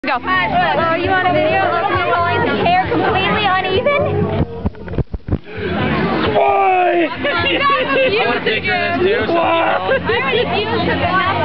Go. Oh, you want a video of me pulling the hair completely uneven? Why? I want a picture of this too. So I already used it.